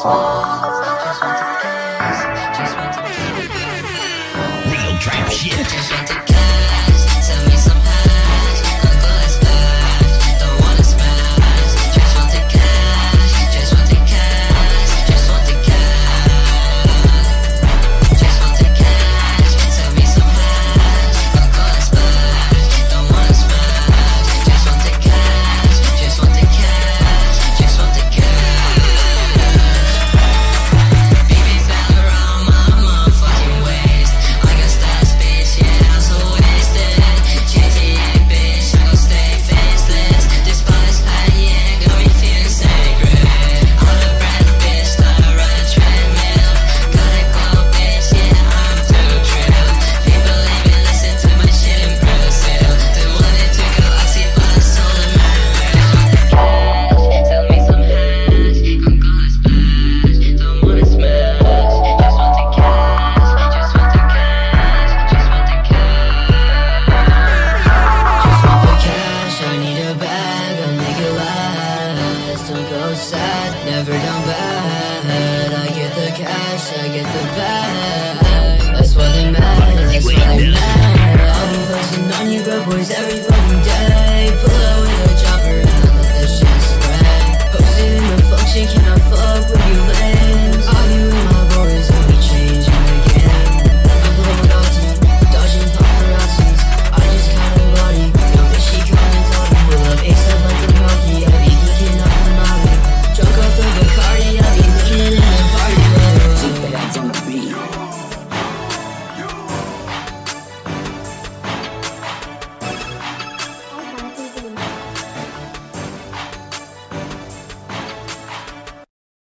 Real trap shit. Just want the cash, sell me some hash. Gonna go and splash, don't wanna smash. Just want the cash, just want the cash, just want the cash. Just want the cash, sell me some hash. Gonna go and splash, don't wanna smash. Just want the cash, just want the cash, just want the cash. Baby bang around my motherfucking waist. I got stats, bitch, yeah, I'm so wasted. GTA, bitch, I gon' stay faceless. This body's paying, got me feeling sacred. I'm a brand bitch, not a run treadmill. Gotta go, bitch, yeah, I'm too trill. People even listen to my shit in Brazil. They wanted to go oxy, but I sold them cash, sell me some hash. Gon' go and splash, don't wanna smash. Just want the cash, just want the cash, just want the cash. Just want the cash, I need a bag, I'll make it last. Don't go sad, never down bad. I get the cash, I get the bag. That's what they mad, that's what they mad. I'll be flexing on you bad boys every fucking day. Pull out with a chopper and I let that shit spray. Posted in the function, can I fuck with you lanes? I'll be with my boys and we changing the game. I'm blowing out to dodging paparazzis. I just caught a body, yo bitch she coming talking. Pull up ASAP like a monkey, I be geeking up on Molly. Drunk off the Bacardi, I be leaning in the party. GFelds on the beat.